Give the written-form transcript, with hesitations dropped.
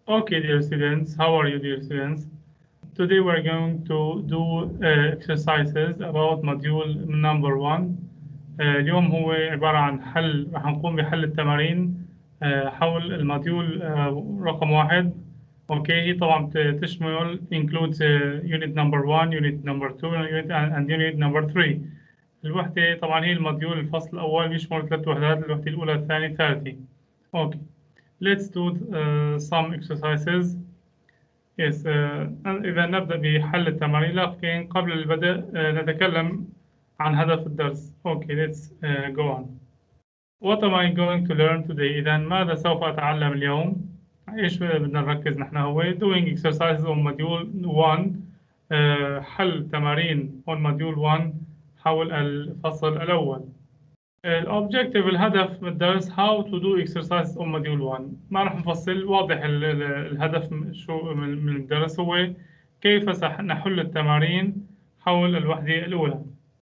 Okay, dear students, how are you, dear students? Today we're going to do exercises about module number 1. اليوم هو عبارة عن حل، راح نقوم بحل التمارين حول الموديول رقم 1. Okay, هي طبعا تشمل includes unit number 1, unit number 2, and unit number 3. الوحدة طبعا هي الموديول الفصل الأول بيشمل 3 وحدات، الوحدة الأولى الثانية الثالثة. Okay, let's do some exercises. Yes, إذا نبدأ بحل التمارين، لكن قبل البدء نتكلم عن هدف الدرس. Okay, let's go on. What am I going to learn today? إذا ماذا سوف أتعلم اليوم؟ إيش بدنا نركز نحن هو doing exercises on module 1. حل تمارين on module 1 حول الفصل الأول. الأوبجيكتيف الهدف من الدرس how to do exercise on module 1. ما راح نفصل، واضح الهدف شو من الدرس هو كيف سنحل التمارين حول الوحدة الأولى.